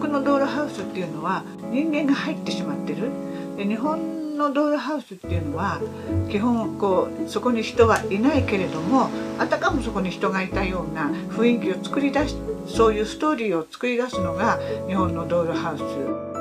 国のドールハウスっていうのは人間が入ってしまってる。で日本のドールハウスっていうのは基本そこに人はいないけれども、あたかもそこに人がいたような雰囲気を作り出し、そういうストーリーを作り出すのが日本のドールハウス。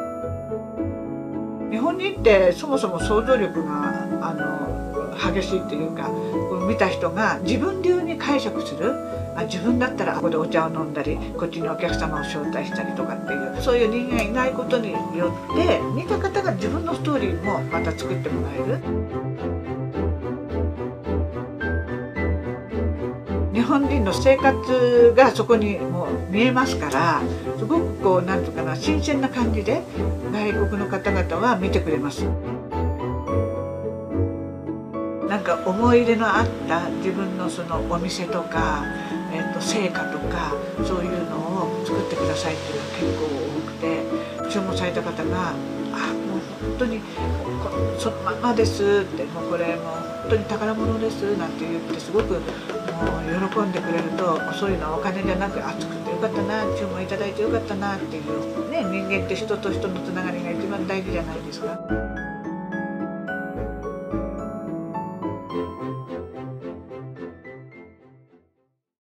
日本人ってそもそも想像力が激しいっていうか、見た人が自分流に解釈する。自分だったらここでお茶を飲んだり、こっちにお客様を招待したりとかっていう、そういう人間がいないことによって見た方が自分のストーリーもまた作ってもらえる。日本人の生活がそこにもう見えますから、すごくなんていうかな、新鮮な感じで外国の方々は見てくれます。なんか思い入れのあった自分のそのお店とか、成果とかそういうのを作ってくださいっていうのが結構多くて、注文された方が「もう本当にそのままです」って「もうこれもう本当に宝物です」なんて言って、すごくもう喜んでくれると、そういうのはお金じゃなく「作ってよかったな、注文いただいてよかったな」っていうね、人間って人と人のつながりが一番大事じゃないですか。